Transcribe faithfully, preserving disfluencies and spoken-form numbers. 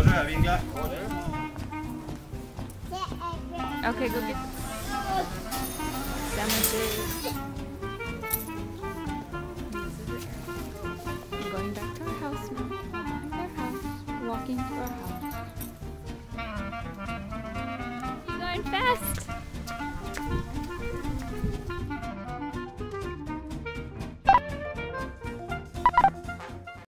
Okay, go get sandwiches. I'm going back to our house now. Our house. Walking to our house. You're going fast.